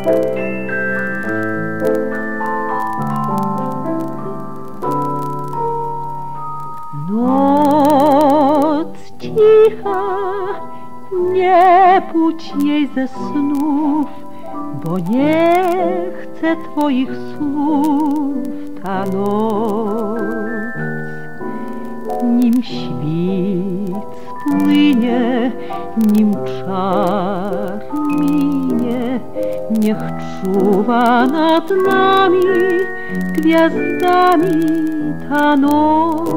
Noc cicha, nie budź jej ze snów, bo nie chcę twoich słów ta noc. Nim świt spłynie, nim czar minie, niech czuwa nad nami gwiazdami ta noc.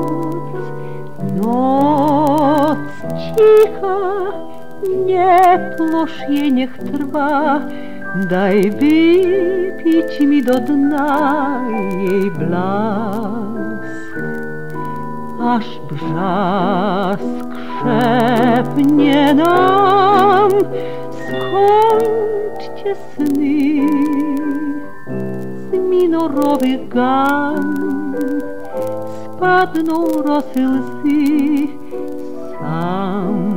Noc cicha, nie plosz jej, niech trwa, daj wypić mi do dna jej blask. Aż brzask szepnie nam, skończcie sny z minorowych gam, spadną rosy łzy, sam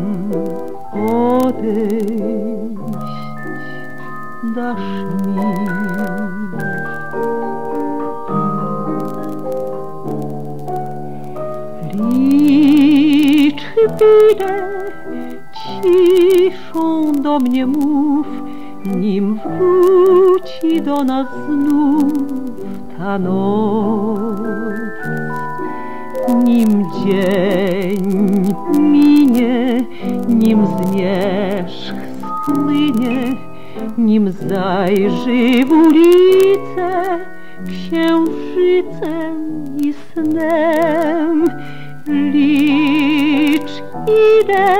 odejść dasz mi. Liczbile ciszą do mnie mów, nim wróci do nas znów ta noc. Nim dzień minie, nim zmierzch spłynie, nim zajrzy w ulicę księżycem i snem. Licz, ile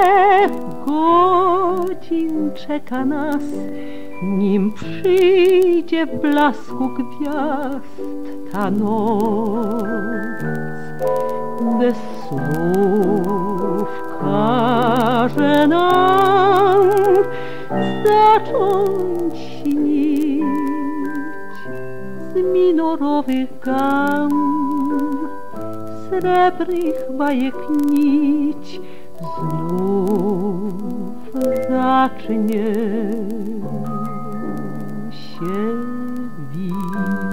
godzin czeka nas, nim przyjdzie w blasku gwiazd ta noc. Bez słów każe nam zacząć śnić z minorowych gam, srebrnych bajek nić znów zacznie się wić.